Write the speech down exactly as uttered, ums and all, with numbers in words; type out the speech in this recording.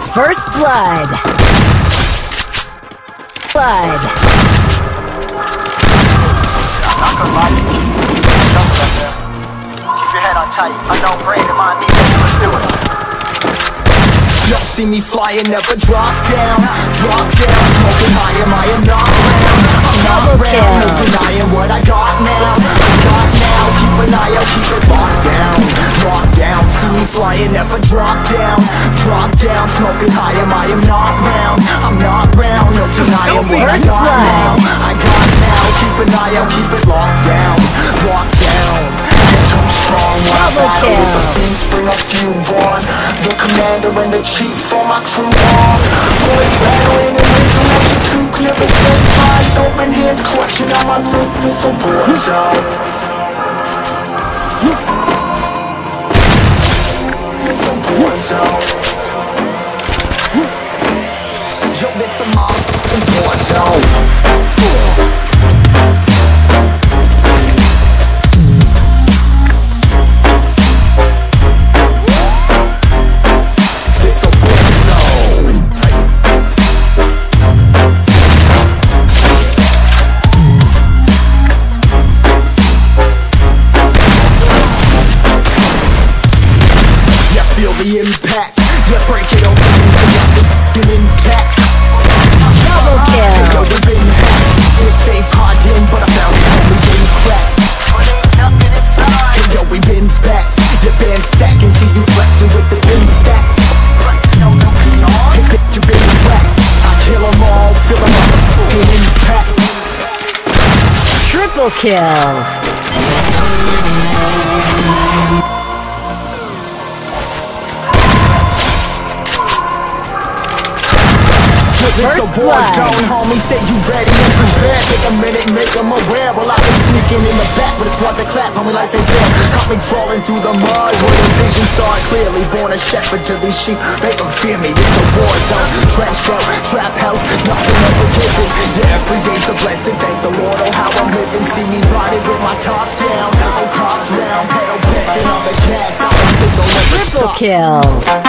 First blood. Blood. Not gonna lie to you. Keep your head on tight. Unknown brain, remind me that you was doing it. Y'all see me flying, never drop down. Drop down, smoking high, am I am not round. I'm not round, no denying what I got now. I got now, keep an eye out, keep it locked down. Locked down, see me flying, never drop down. Drop down, smoking high, am I am not round. I'm not round, no denying what I got now. I got now, keep an eye out, keep it locked down. Locked down, too strong when I battle with the beast, bring a few on. The commander and the chief for my crew on. Boys rattling and listen like you two never say eyes open, hands clutching on my loop, this a war zone. This a war zone. Yo, this a motherfucking war zone. Feel the impact, yeah, break it open and get intact. Double kill. I know you've been hacked, it's safe, hard in, but I found it only been cracked. But ain't nothing inside. Hey yo, we been back, your band stacking, see you flexing with the bin stack. Flexing on the beyond. Hey bitch, you been whacked, I kill them all, feel them all, get intact. Triple kill. First First war blood. zone, homie, say you ready and prepared. Take a minute, make them aware. Well, I've been sneaking in the back, but it's worth the clap, homie, life ain't fair. Caught me crawling through the mud, where the vision saw it clearly. Born a shepherd to these sheep, make them fear me. This a war zone, trashed out, trap house, nothing ever given. Yeah, every day's a blessing, thank the Lord, oh how I'm living. See me riding with my top down, oh cops round, pedal pressing on the gas. I don't think they'll ever Triple stop. kill.